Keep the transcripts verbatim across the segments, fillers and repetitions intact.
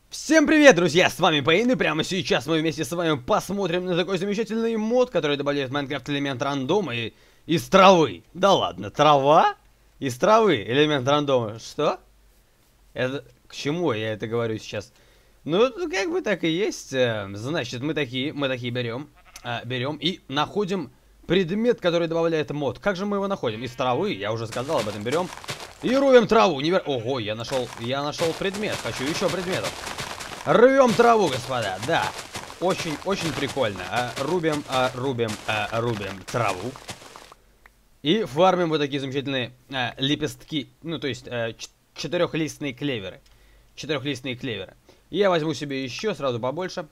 Всем привет, друзья! С вами Пейн, и прямо сейчас мы вместе с вами посмотрим на такой замечательный мод, который добавляет в Майнкрафт элемент рандома и из травы. Да ладно, трава? Из травы элемент рандома. Что? Это к чему я это говорю сейчас? Ну, как бы так и есть. Значит, мы такие, мы такие берем, берем и находим предмет, который добавляет мод. Как же мы его находим? Из травы, я уже сказал об этом, берем и рубим траву. Невер... Ого, я нашел, я нашел предмет. Хочу еще предметов. Рвем траву, господа, да. Очень, очень прикольно. А, рубим, а, рубим, а, рубим траву. И фармим вот такие замечательные а, лепестки. Ну, то есть а, четырехлистные клеверы. Четырехлистные клеверы. Я возьму себе еще сразу побольше.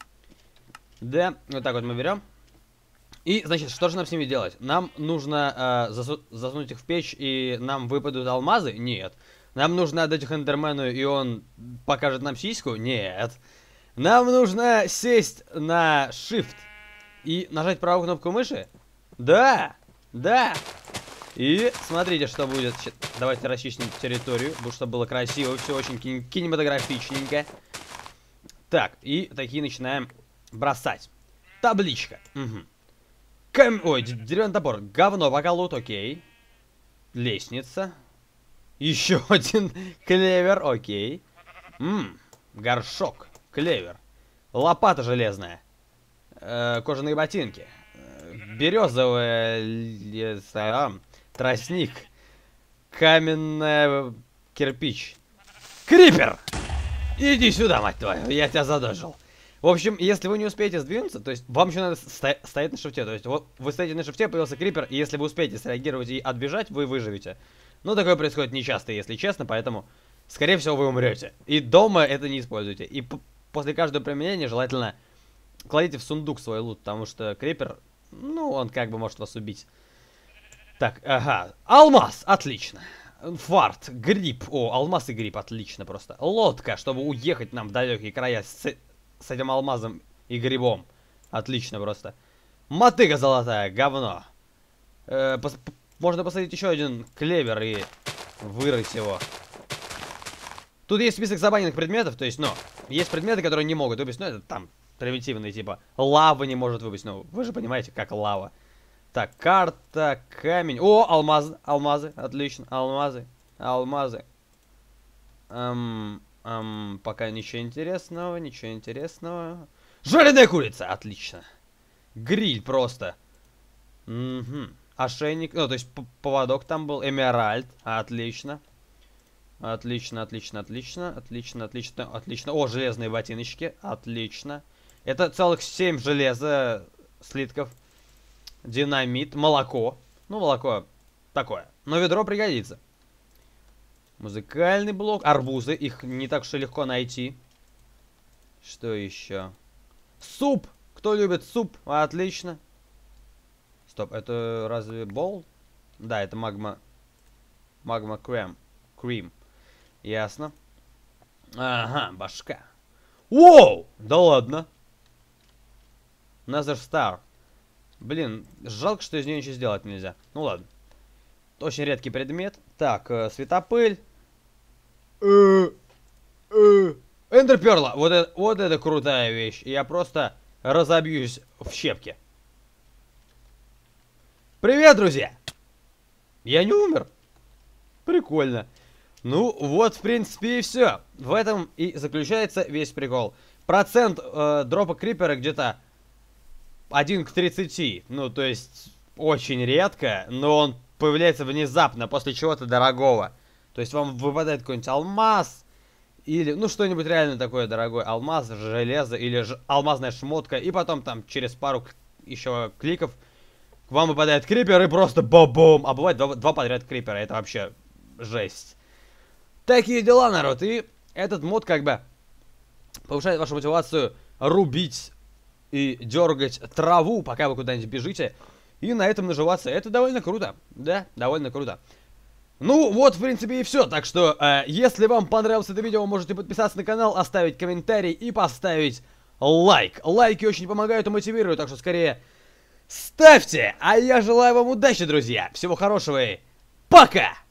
Да, вот так вот мы берем. И, значит, что же нам с ними делать? Нам нужно а, засу засунуть их в печь, и нам выпадут алмазы? Нет. Нам нужно отдать их эндермену, и он покажет нам сиську? Нет. Нам нужно сесть на Shift и нажать правую кнопку мыши? Да, да. И смотрите, что будет. Давайте расчистим территорию, чтобы было красиво, все очень кин кинематографичненько. Так, и такие начинаем бросать. Табличка. Угу. Кам... Ой, деревянный топор. Говно, пока лут, окей. Лестница. Еще один клевер, окей. Ммм, горшок, клевер. Лопата железная. Э, кожаные ботинки. Э, березовая леса, тростник. Каменная кирпич. Крипер! Иди сюда, мать твою, я тебя задожил. В общем, если вы не успеете сдвинуться, то есть вам еще надо сто стоять на шифте. То есть вот вы стоите на шифте, появился крипер, и если вы успеете среагировать и отбежать, вы выживете. Но такое происходит нечасто, если честно, поэтому, скорее всего, вы умрете. И дома это не используйте. И после каждого применения желательно кладите в сундук свой лут, потому что крипер, ну, он как бы может вас убить. Так, ага. Алмаз, отлично. Фарт, гриб. О, алмаз и гриб, отлично просто. Лодка, чтобы уехать нам в далекие края с, с этим алмазом и грибом. Отлично просто. Мотыга золотая, говно. Э, пос Можно посадить еще один клевер и вырыть его. Тут есть список забаненных предметов, то есть, ну, есть предметы, которые не могут выпасть, ну, это там примитивные, типа, лава не может выпасть, ну, вы же понимаете, как лава. Так, карта, камень, о, алмазы, алмазы, отлично, алмазы, алмазы. Эм, эм, пока ничего интересного, ничего интересного. Жареная курица, отлично. Гриль просто. Угу. Ошейник, ну, то есть поводок там был, эмеральд, отлично. Отлично, отлично, отлично, отлично, отлично, отлично. О, железные ботиночки, отлично. Это целых семь железа слитков. Динамит, молоко. Ну, молоко такое, но ведро пригодится. Музыкальный блок, арбузы, их не так уж и легко найти. Что еще? Суп, кто любит суп, отлично. Стоп, это разве бол? Да, это магма... Магма крем. Крим. Ясно. Ага, башка. Воу! Да ладно. Nether Star. Блин, жалко, что из нее ничего сделать нельзя. Ну ладно. Очень редкий предмет. Так, э, светопыль. Эндерперла. Вот это, вот это крутая вещь. Я просто разобьюсь в щепки. Привет, друзья! Я не умер. Прикольно. Ну, вот, в принципе, и все. В этом и заключается весь прикол. Процент э, дропа крипера где-то один к тридцати. Ну, то есть, очень редко, но он появляется внезапно, после чего-то дорогого. То есть, вам выпадает какой-нибудь алмаз, или, ну, что-нибудь реально такое дорогое. Алмаз, железо, или ж алмазная шмотка, и потом там через пару еще кликов к вам выпадает крипер и просто бабум. А бывает два, два подряд крипера. Это вообще жесть. Такие дела, народ. И этот мод как бы повышает вашу мотивацию рубить и дергать траву, пока вы куда-нибудь бежите. И на этом наживаться. Это довольно круто. Да, довольно круто. Ну, вот, в принципе, и все. Так что, э, если вам понравилось это видео, можете подписаться на канал, оставить комментарий и поставить лайк. Лайки очень помогают и мотивируют, так что скорее... ставьте! А я желаю вам удачи, друзья! Всего хорошего и пока!